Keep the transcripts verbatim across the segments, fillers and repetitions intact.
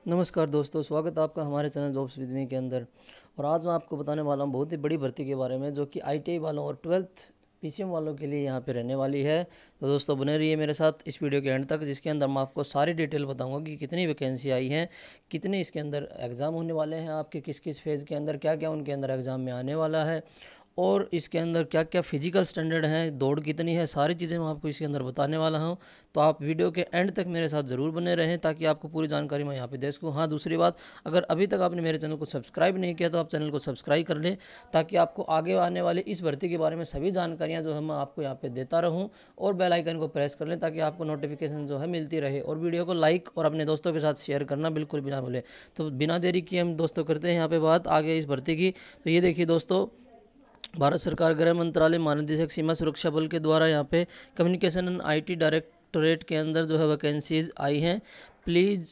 नमस्कार दोस्तों, स्वागत है आपका हमारे चैनल जॉब्स विद मी के अंदर। और आज मैं आपको बताने वाला हूँ बहुत ही बड़ी भर्ती के बारे में, जो कि आई टी आई वालों और ट्वेल्थ पी सी एम वालों के लिए यहाँ पे रहने वाली है। तो दोस्तों बने रहिए मेरे साथ इस वीडियो के एंड तक, जिसके अंदर मैं आपको सारी डिटेल बताऊंगा कि कितनी वैकेंसी आई हैं, कितने इसके अंदर एग्ज़ाम होने वाले हैं, आपके किस किस फेज़ के अंदर क्या क्या उनके अंदर एग्ज़ाम में आने वाला है, और इसके अंदर क्या क्या फिजिकल स्टैंडर्ड हैं, दौड़ कितनी है, सारी चीज़ें मैं आपको इसके अंदर बताने वाला हूं। तो आप वीडियो के एंड तक मेरे साथ ज़रूर बने रहें ताकि आपको पूरी जानकारी मैं यहाँ पे दे सकूँ। हाँ, दूसरी बात, अगर अभी तक आपने मेरे चैनल को सब्सक्राइब नहीं किया तो आप चैनल को सब्सक्राइब कर लें, ताकि आपको आगे आने वाले इस भर्ती के बारे में सभी जानकारियाँ जो है मैं आपको यहाँ पर देता रहूँ। और बेल आइकन को प्रेस कर लें ताकि आपको नोटिफिकेशन जो है मिलती रहे। और वीडियो को लाइक और अपने दोस्तों के साथ शेयर करना बिल्कुल भी ना भूलें। तो बिना देरी किए हम दोस्तों करते हैं यहाँ पे बात आगे इस भर्ती की। तो ये देखिए दोस्तों, भारत सरकार गृह मंत्रालय महानिदेशक सीमा सुरक्षा बल के द्वारा यहाँ पे कम्युनिकेशन एंड आईटी डायरेक्टोरेट के अंदर जो है वैकेंसीज आई हैं। Please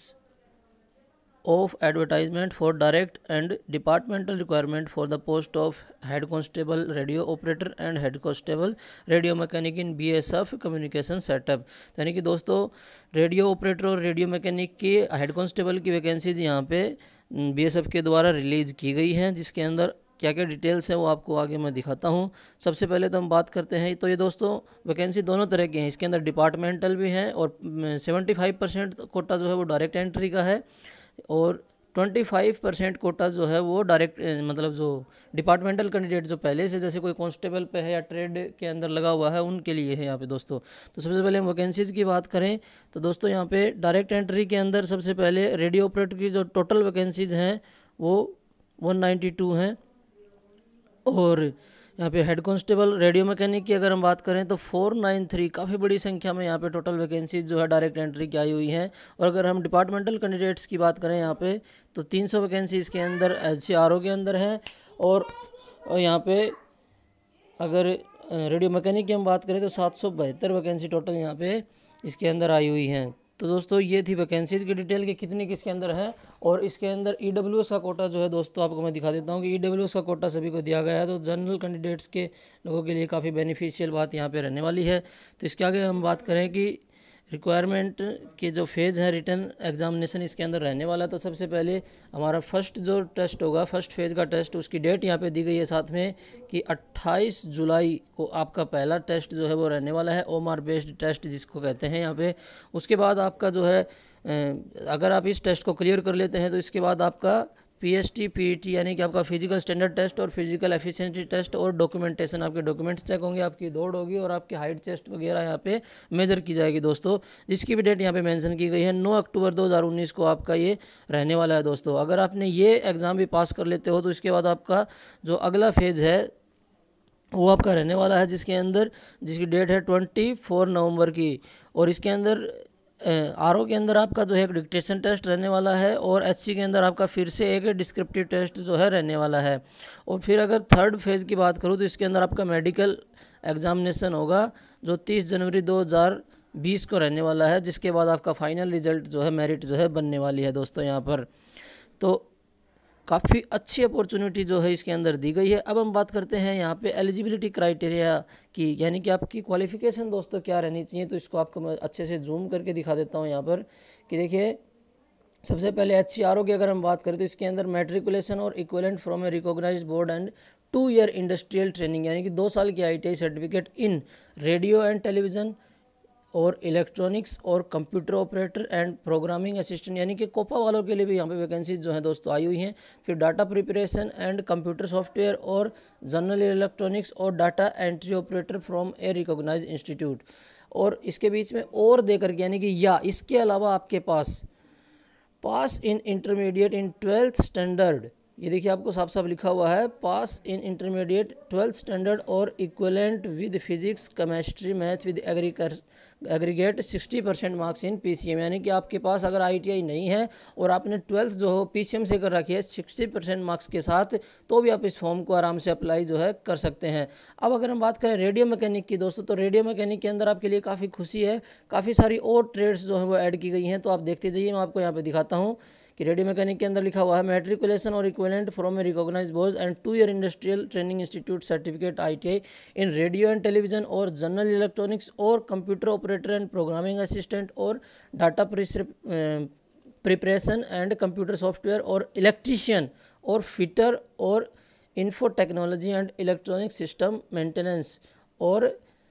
of advertisement for direct and departmental requirement for the post of head constable radio operator and head constable radio mechanic in B S F communication setup. यानी कि दोस्तों, radio operator और रेडियो मैकेनिक की head constable की vacancies यहाँ पे B S F के द्वारा रिलीज़ की गई हैं, जिसके अंदर क्या क्या डिटेल्स है वो आपको आगे मैं दिखाता हूँ। सबसे पहले तो हम बात करते हैं, तो ये दोस्तों वैकेंसी दोनों तरह की हैं। इसके अंदर डिपार्टमेंटल भी हैं और सेवेंटी फाइव परसेंट कोटा जो है वो डायरेक्ट एंट्री का है, और ट्वेंटी फाइव परसेंट कोटा जो है वो डायरेक्ट मतलब जो डिपार्टमेंटल कैंडिडेट जो पहले से जैसे कोई कांस्टेबल पे है या ट्रेड के अंदर लगा हुआ है उनके लिए है यहाँ पे दोस्तों। तो सबसे पहले हम वैकेंसीज़ की बात करें तो दोस्तों यहाँ पे डायरेक्ट एंट्री के अंदर सबसे पहले रेडियो ऑपरेटर की जो टोटल वैकेंसीज़ हैं वो वन नाइन्टी टू हैं। और यहाँ पे हेड कांस्टेबल रेडियो मैकेनिक की अगर हम बात करें तो फोर नाइन थ्री, काफ़ी बड़ी संख्या में यहाँ पे टोटल वैकेंसीज जो है डायरेक्ट एंट्री की आई हुई हैं। और अगर हम डिपार्टमेंटल कैंडिडेट्स की बात करें यहाँ पे तो तीन सौ वैकेंसीज के अंदर एच सी आर ओ के अंदर हैं। और यहाँ पे अगर रेडियो मैकेनिक की हम बात करें तो सात सौ बहत्तर वैकेंसी टोटल यहाँ पे इसके अंदर आई हुई हैं। तो दोस्तों ये थी वैकेंसीज की डिटेल कि कितनी किसके अंदर है। और इसके अंदर ई डब्ल्यू एस का कोटा जो है दोस्तों आपको मैं दिखा देता हूँ कि ई डब्ल्यू एस का कोटा सभी को दिया गया है। तो जनरल कैंडिडेट्स के लोगों के लिए काफ़ी बेनिफिशियल बात यहाँ पे रहने वाली है। तो इसके आगे हम बात करें कि रिक्वायरमेंट के जो फेज़ है रिटर्न एग्जामिनेशन इसके अंदर रहने वाला है। तो सबसे पहले हमारा फर्स्ट जो टेस्ट होगा, फर्स्ट फेज़ का टेस्ट, उसकी डेट यहाँ पे दी गई है साथ में कि अट्ठाईस जुलाई को आपका पहला टेस्ट जो है वो रहने वाला है, ओमार बेस्ड टेस्ट जिसको कहते हैं यहाँ पे। उसके बाद आपका जो है अगर आप इस टेस्ट को क्लियर कर लेते हैं तो इसके बाद आपका P S T P E T यानी कि आपका फिजिकल स्टैंडर्ड टेस्ट और फिजिकल एफिशिएंसी टेस्ट और डॉक्यूमेंटेशन, आपके डॉक्यूमेंट्स चेक होंगे, आपकी दौड़ होगी और आपकी हाइट चेस्ट वगैरह यहाँ पे मेजर की जाएगी दोस्तों, जिसकी भी डेट यहाँ पे मेंशन की गई है नौ अक्टूबर दो हज़ार उन्नीस को आपका ये रहने वाला है दोस्तों। अगर आपने ये एग्ज़ाम भी पास कर लेते हो तो इसके बाद आपका जो अगला फेज़ है वो आपका रहने वाला है, जिसके अंदर जिसकी डेट है ट्वेंटी फोर नवंबर की। और इसके अंदर आर ओ के अंदर आपका जो है एक डिक्टेशन टेस्ट रहने वाला है, और एच सी के अंदर आपका फिर से एक डिस्क्रिप्टिव टेस्ट जो है रहने वाला है। और फिर अगर थर्ड फेज़ की बात करूँ तो इसके अंदर आपका मेडिकल एग्जामिनेशन होगा जो तीस जनवरी दो हज़ार बीस को रहने वाला है, जिसके बाद आपका फाइनल रिजल्ट जो है मेरिट जो है बनने वाली है दोस्तों यहाँ पर। तो काफ़ी अच्छी अपॉर्चुनिटी जो है इसके अंदर दी गई है। अब हम बात करते हैं यहाँ पे एलिजिबिलिटी क्राइटेरिया की, यानी कि आपकी क्वालिफिकेशन दोस्तों क्या रहनी चाहिए। तो इसको आपको मैं अच्छे से जूम करके दिखा देता हूँ यहाँ पर कि देखिए, सबसे पहले एच सी आर ओ की अगर हम बात करें तो इसके अंदर मैट्रिकुलेशन और equivalent from a recognized board and two year industrial training, यानी कि दो साल की I T I certificate in radio and television और इलेक्ट्रॉनिक्स और computer operator and programming assistant, यानी कि कोपा वालों के लिए भी यहाँ पे वैकेंसीज जो हैं दोस्तों आई हुई हैं। फिर data preparation and computer software और जनरल इलेक्ट्रॉनिक्स और data entry operator from a recognized institute. और इसके बीच में और देकर के यानी कि या इसके अलावा आपके पास pass in intermediate in twelfth standard, ये देखिए आपको साफ साफ लिखा हुआ है pass in intermediate twelfth standard और equivalent with physics chemistry math with aggregate sixty percent marks in P C M, यानी कि आपके पास अगर आई टी आई नहीं है और आपने ट्वेल्थ जो हो पी सी एम से कर रखी है सिक्सटी परसेंट मार्क्स के साथ, तो भी आप इस फॉर्म को आराम से अप्लाई जो है कर सकते हैं। अब अगर हम बात करें रेडियो मैकेनिक की दोस्तों, तो रेडियो मैकेनिक के अंदर आपके लिए काफ़ी खुशी है, काफ़ी सारी और ट्रेड्स जो है वो ऐड की गई हैं। तो आप देखते जाइए, मैं आपको यहाँ पर दिखाता हूँ कि रेडियो मैकेनिक के अंदर लिखा हुआ है मैट्रिकुलेशन और equivalent from a recognized board and two year industrial training institute certificate I T I in radio and television और जनरल इलेक्ट्रॉनिक्स और computer operator and programming assistant और data preparation and computer software और electrician और fitter और info technology and electronic system maintenance और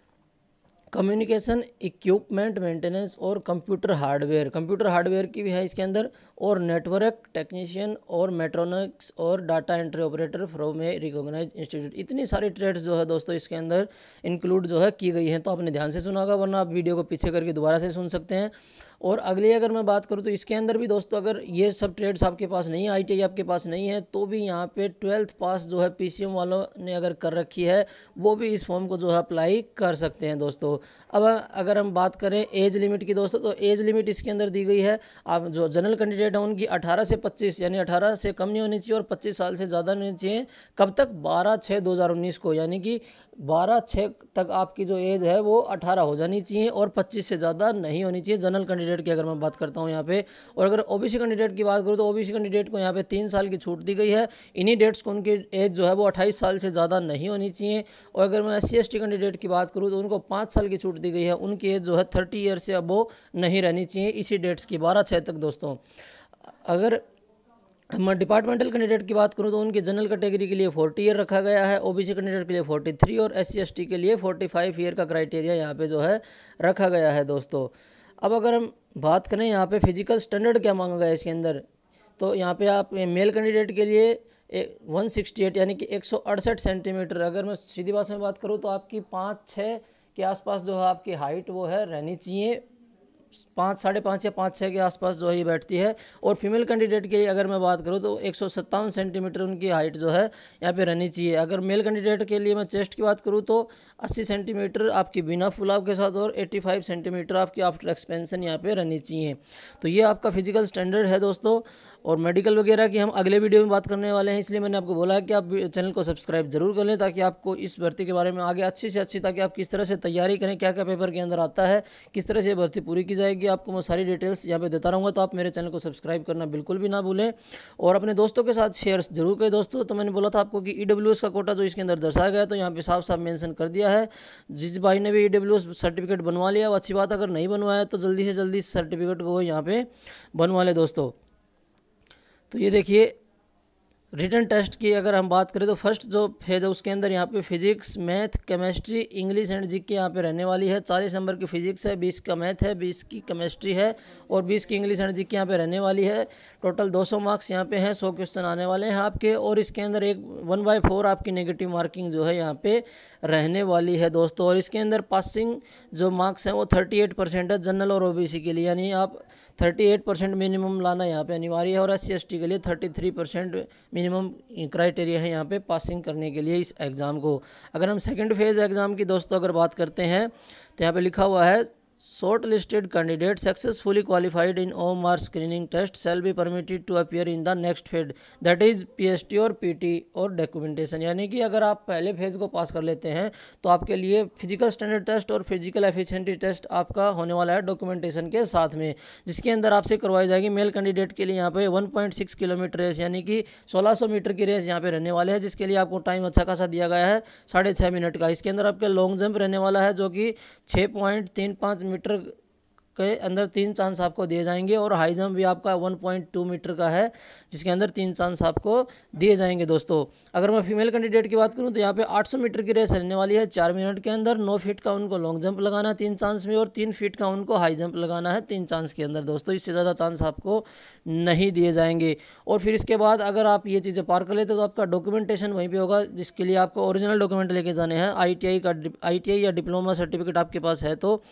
communication equipment maintenance और computer hardware computer hardware की भी है इसके अंदर, और नेटवर्क टेक्नीशियन और मेट्रोनिक्स और data entry operator from a recognize institute. इतनी सारी ट्रेड्स जो है दोस्तों इसके अंदर इंक्लूड जो है की गई हैं। तो आपने ध्यान से सुना होगा, वरना आप वीडियो को पीछे करके दोबारा से सुन सकते हैं। और अगली अगर मैं बात करूं तो इसके अंदर भी दोस्तों अगर ये सब ट्रेड्स आपके पास नहीं है, आई टी आई आपके पास नहीं है, तो भी यहाँ पे ट्वेल्थ पास जो है पी सी एम वालों ने अगर कर रखी है वो भी इस फॉर्म को जो है अप्लाई कर सकते हैं दोस्तों। अब अगर हम बात करें एज लिमिट की दोस्तों, तो एज लिमिट इसके अंदर दी गई है। आप जो जनरल कैंडिडेट हैं उनकी अठारह से पच्चीस, यानी अठारह से कम नहीं होनी चाहिए और पच्चीस साल से ज़्यादा नहीं चाहिए। कब तक? बारह छः दो हज़ार उन्नीस को, यानी कि बारह छः तक आपकी जो एज है वो अठारह हो जानी चाहिए और पच्चीस से ज़्यादा नहीं होनी चाहिए जनरल कैंडिडेट की अगर मैं बात करता हूँ यहाँ पे। और अगर ओबीसी कैंडिडेट की बात करूँ तो ओबीसी कैंडिडेट को यहाँ पे तीन साल की छूट दी गई है। इन्हीं डेट्स को उनकी एज जो है वो अट्ठाईस साल से ज़्यादा नहीं होनी चाहिए। और अगर मैं S C S T candidate की बात करूँ तो उनको पाँच साल की छूट दी गई है, उनकी एज जो है थर्टी ईयर से अबो नहीं रहनी चाहिए इसी डेट्स की, बारह छः तक दोस्तों। अगर मैं डिपार्टमेंटल कैंडिडेट की बात करूं तो उनके जनरल कैटेगरी के लिए चालीस ईयर रखा गया है, ओबीसी कैंडिडेट के लिए तैंतालीस और एस सी एस टी के लिए पैंतालीस ईयर का क्राइटेरिया यहाँ पे जो है रखा गया है दोस्तों। अब अगर हम बात करें यहाँ पे फिजिकल स्टैंडर्ड क्या मांगा गया है इसके अंदर, तो यहाँ पे आप मेल कैंडिडेट के लिए एक वन सिक्सटी एट यानी कि एक सौ अड़सठ सेंटीमीटर, अगर मैं सीधी भाषा में बात करूँ तो आपकी पाँच छः के आसपास जो है आपकी हाइट वो है रहनी चाहिए, पाँच साढ़े पाँच या पाँच छः के आसपास जो है ये बैठती है। और फीमेल कैंडिडेट के लिए अगर मैं बात करूँ तो एक सौ सत्तावन सेंटीमीटर उनकी हाइट जो है यहाँ पे रहनी चाहिए। अगर मेल कैंडिडेट के लिए मैं चेस्ट की बात करूँ तो अस्सी सेंटीमीटर आपकी बिना फुलाव के साथ और पचासी सेंटीमीटर आपकी आफ्टर एक्सपेंशन यहाँ पे रहनी चाहिए। तो ये आपका फिजिकल स्टैंडर्ड है दोस्तों। और मेडिकल वगैरह की हम अगले वीडियो में बात करने वाले हैं, इसलिए मैंने आपको बोला है कि आप चैनल को सब्सक्राइब जरूर कर लें ताकि आपको इस भर्ती के बारे में आगे अच्छी से अच्छी, ताकि आप किस तरह से तैयारी करें, क्या क्या पेपर के अंदर आता है, किस तरह से भर्ती पूरी की जाएगी, आपको मैं सारी डिटेल्स यहाँ पे देता रहूँगा। तो आप मेरे चैनल को सब्सक्राइब करना बिल्कुल भी ना भूलें और अपने दोस्तों के साथ शेयर जरूर करें दोस्तों। तो मैंने बोला था आपको कि ई डब्ल्यू एस का कोटा जो इसके अंदर दर्शाया गया, तो यहाँ पे साफ साफ मेंशन कर दिया है। जिस भाई ने भी ई डब्ल्यू एस सर्टिफिकेट बनवा लिया वो अच्छी बात, अगर नहीं बनवाया तो जल्दी से जल्दी सर्टिफिकेट को वो यहाँ पे बनवा ले दोस्तों। तो ये देखिए रिटन टेस्ट की अगर हम बात करें तो फर्स्ट जो फेज है उसके अंदर यहाँ पे physics, math, chemistry, English and G K यहाँ पे रहने वाली है। चालीस नंबर की फिजिक्स है, बीस का मैथ है, बीस की केमिस्ट्री है और बीस की इंग्लिश एंड जी के यहाँ पे रहने वाली है। टोटल दो सौ मार्क्स यहाँ पे हैं, सौ क्वेश्चन आने वाले हैं आपके। और इसके अंदर एक वन बाई फोर आपकी नेगेटिव मार्किंग जो है यहाँ पे रहने वाली है दोस्तों। और इसके अंदर पासिंग जो मार्क्स हैं वो थर्टी एट परसेंट है जनरल और ओबीसी के लिए, यानी आप अड़तीस परसेंट मिनिमम लाना यहाँ पे अनिवार्य है। और एस सी एस टी के लिए तैंतीस परसेंट मिनिमम क्राइटेरिया है यहाँ पे पासिंग करने के लिए इस एग्ज़ाम को। अगर हम सेकंड फेज़ एग्ज़ाम की दोस्तों अगर बात करते हैं तो यहाँ पे लिखा हुआ है short listed candidate successfully qualified in O mark screening test shall be permitted to appear in the next phase that is PST और पीटी और डॉक्यूमेंटेशन। यानी कि अगर आप पहले फेज को पास कर लेते हैं तो आपके लिए फिजिकल स्टैंडर्ड टेस्ट और फिजिकल एफिशिएंसी टेस्ट आपका होने वाला है डॉक्यूमेंटेशन के साथ में, जिसके अंदर आपसे करवाई जाएगी। मेल कैंडिडेट के लिए यहाँ पे one point six kilometre race यानी कि सोलह सौ मीटर की रेस यहाँ पे रहने वाले हैं, जिसके लिए आपको टाइम अच्छा खासा दिया गया है साढ़े छः मिनट का। इसके अंदर आपके लॉन्ग जंप रहने वाला है जो कि छः पॉइंट तीन पाँच मीटर के अंदर तीन चांस आपको दिए जाएंगे और हाई जंप भी आपका वन पॉइंट टू मीटर का है जिसके अंदर तीन चांस आपको दिए जाएंगे दोस्तों। अगर मैं फीमेल कैंडिडेट की बात करूं तो यहाँ पे आठ सौ मीटर की रेस रहने वाली है चार मिनट के अंदर। नौ फीट का उनको लॉन्ग जंप लगाना है तीन चांस में और तीन फीट का उनको हाई जंप लगाना है तीन चांस के अंदर दोस्तों। इससे ज़्यादा चांस आपको नहीं दिए जाएंगे। और फिर इसके बाद अगर आप ये चीज़ें पार कर लेते तो आपका डॉक्यूमेंटेशन वहीं पर होगा, जिसके लिए आपको ओरिजिनल डॉक्यूमेंट लेके जाने हैं। आई टी आई का आई टी आई या डिप्लोमा सर्टिफिकेट आपके पास है तो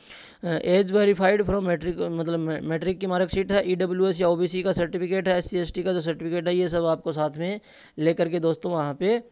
एज वेरीफाइड फ्रॉम मैट्रिक मतलब मैट्रिक की मार्कशीट है, ई डब्ल्यू एस या ओ बी सी का सर्टिफिकेट है, एस सी एस टी का जो सर्टिफिकेट है, ये सब आपको साथ में लेकर के दोस्तों वहाँ पे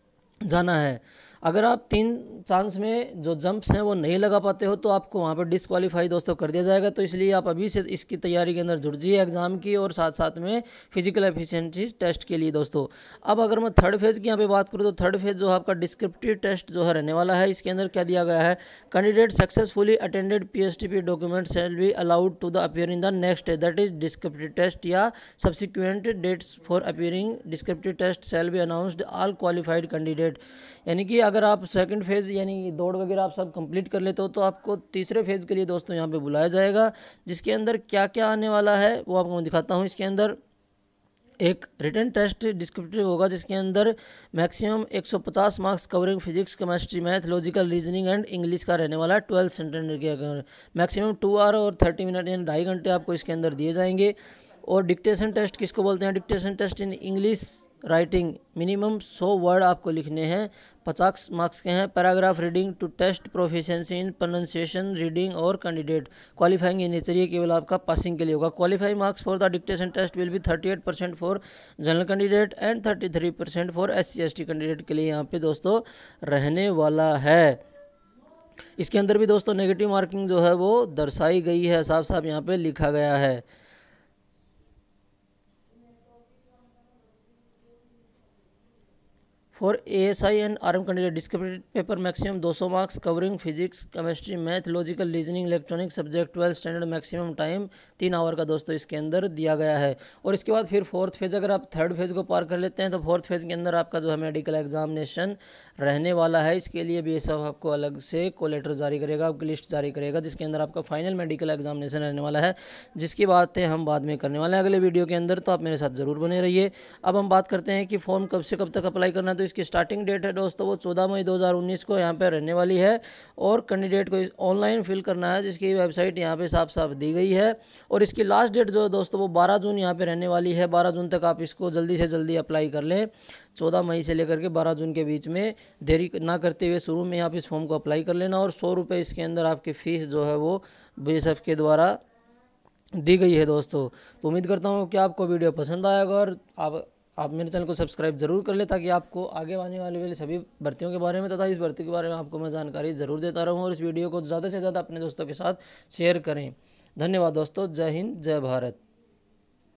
जाना है। अगर आप तीन चांस में जो जंप्स हैं वो नहीं लगा पाते हो तो आपको वहाँ पर डिस्क्वालीफाई दोस्तों कर दिया जाएगा। तो इसलिए आप अभी से इसकी तैयारी के अंदर जुड़ जाइए एग्जाम की और साथ साथ में फिजिकल एफिशिएंसी टेस्ट के लिए दोस्तों। अब अगर मैं थर्ड फेज़ की यहाँ पे बात करूँ तो थर्ड फेज़ जो है आपका डिस्क्रिप्टिव टेस्ट जो है रहने वाला है। इसके अंदर क्या दिया गया है, candidate successfully attended P S T P document shall be allowed to the appear in the next that is descriptive test या subsequent dates for appearing descriptive test shall be announced all qualified candidate. यानी कि अगर आप second phase यानी दौड़ वगैरह आप सब कंप्लीट कर लेते हो तो आपको तीसरे फेज़ के लिए दोस्तों यहाँ पे बुलाया जाएगा, जिसके अंदर क्या क्या आने वाला है वो आपको मैं दिखाता हूँ। इसके अंदर एक रिटन टेस्ट डिस्क्रिप्टिव होगा, जिसके अंदर मैक्सिमम एक सौ पचास marks covering physics, chemistry, math, logical reasoning and English का रहने वाला है। ट्वेल्थ स्टैंडर्ड के अगर मैक्सिमम टू आवर और थर्टी मिनट यानी ढाई घंटे आपको इसके अंदर दिए जाएंगे। और डिक्टेशन टेस्ट किसको बोलते हैं? Dictation test in English writing minimum सौ वर्ड आपको लिखने हैं, पचास मार्क्स के हैं। Paragraph reading to test proficiency in pronunciation reading और कैंडिडेट क्वालिफाइंग इन नेचर, ये केवल आपका पासिंग के लिए होगा। Qualifying marks for the dictation test will be thirty eight percent for general candidate and thirty three percent for S C S T candidate के लिए यहाँ पे दोस्तों रहने वाला है। इसके अंदर भी दोस्तों नेगेटिव मार्किंग जो है वो दर्शाई गई है, साफ साफ यहाँ पे लिखा गया है। For A S I and arm candidate descriptive paper maximum दो सौ marks covering physics, chemistry, math, logical reasoning, electronic subject twelfth standard maximum time तीन आवर का दोस्तों इसके अंदर दिया गया है। और इसके बाद फिर फोर्थ फेज़, अगर आप थर्ड फेज़ को पार कर लेते हैं तो फोर्थ फेज़ के अंदर आपका जो है मेडिकल एग्जामिनेशन रहने वाला है। इसके लिए बी एस एफ आपको अलग से कोलेटर जारी करेगा, आपकी लिस्ट जारी करेगा, जिसके अंदर आपका फाइनल मेडिकल एग्जामिनेशन रहने वाला है, जिसकी बातें हम बाद में करने वाले हैं अगले वीडियो के अंदर, तो आप मेरे साथ ज़रूर बने रहिए। अब हम बात करते हैं कि फॉर्म कब से कब तक अप्लाई करना है। तो इसकी स्टार्टिंग डेट है दोस्तों वो चौदह मई दो हज़ार उन्नीस को यहाँ पे रहने वाली है, और कैंडिडेट को ऑनलाइन फिल करना है, जिसकी वेबसाइट यहाँ पे साफ साफ दी गई है। और इसकी लास्ट डेट जो है दोस्तों वो बारह जून यहाँ पे रहने वाली है। बारह जून तक आप इसको जल्दी से जल्दी अप्लाई कर लें। चौदह मई से लेकर के बारह जून के बीच में देरी ना करते हुए शुरू में आप इस फॉर्म को अप्लाई कर लेना। और सौ रुपये इसके अंदर आपकी फ़ीस जो है वो बी एस एफ के द्वारा दी गई है दोस्तों। तो उम्मीद करता हूँ कि आपको वीडियो पसंद आएगा, और आप आप मेरे चैनल को सब्सक्राइब जरूर कर ले, ताकि आपको आगे आने वाले वाले सभी भर्तियों के बारे में तथा इस भर्ती के बारे में आपको मैं जानकारी ज़रूर देता रहूँ। और इस वीडियो को ज़्यादा से ज़्यादा अपने दोस्तों के साथ शेयर करें। धन्यवाद दोस्तों। जय हिंद, जय भारत।